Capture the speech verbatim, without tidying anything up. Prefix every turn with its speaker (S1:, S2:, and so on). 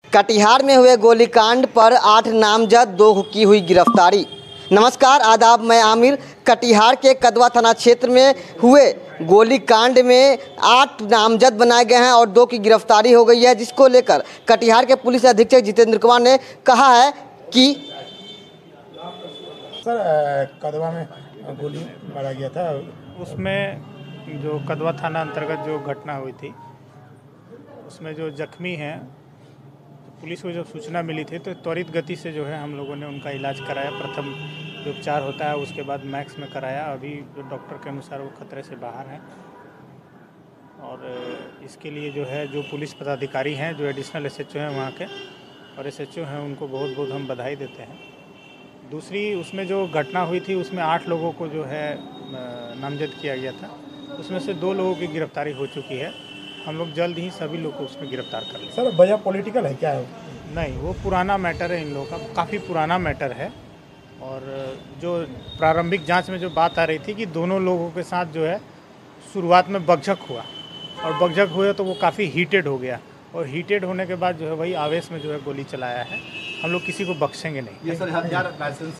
S1: कटिहार में हुए गोलीकांड पर आठ नामजद, दो की हुई गिरफ्तारी। नमस्कार, आदाब, मैं आमिर। कटिहार के कदवा थाना क्षेत्र में हुए गोलीकांड में आठ नामजद बनाए गए हैं और दो की गिरफ्तारी हो गई है, जिसको लेकर कटिहार के पुलिस अधीक्षक जितेंद्र कुमार ने कहा है कि
S2: सर कदवा में गोली मारा गया था,
S3: उसमें जो कदवा थाना अंतर्गत जो घटना हुई थी उसमें जो जख्मी हैं, तो पुलिस को जब सूचना मिली थी तो त्वरित गति से जो है हम लोगों ने उनका इलाज कराया। प्रथम जो उपचार होता है उसके बाद मैक्स में कराया। अभी जो डॉक्टर के अनुसार वो खतरे से बाहर हैं और इसके लिए जो है जो पुलिस पदाधिकारी हैं, जो एडिशनल एस एच ओ हैं वहाँ के और एस एच ओ हैं, उनको बहुत बहुत हम बधाई देते हैं। दूसरी उसमें जो घटना हुई थी उसमें आठ लोगों को जो है नामजद किया गया था, उसमें से दो लोगों की गिरफ्तारी हो चुकी है। हम लोग जल्द ही सभी लोग को उसमें गिरफ्तार कर लेंगे।
S2: सर वजह पॉलिटिकल है क्या है?
S3: नहीं, वो पुराना मैटर है, इन लोगों का काफ़ी पुराना मैटर है। और जो प्रारंभिक जांच में जो बात आ रही थी कि दोनों लोगों के साथ जो है शुरुआत में बकझक हुआ और बकझक हुए तो वो काफ़ी हीटेड हो गया और हीटेड होने के बाद जो है वही आवेश में जो है गोली चलाया है। हम लोग किसी को बख्शेंगे नहीं।
S2: ये सर हथियार लाइसेंस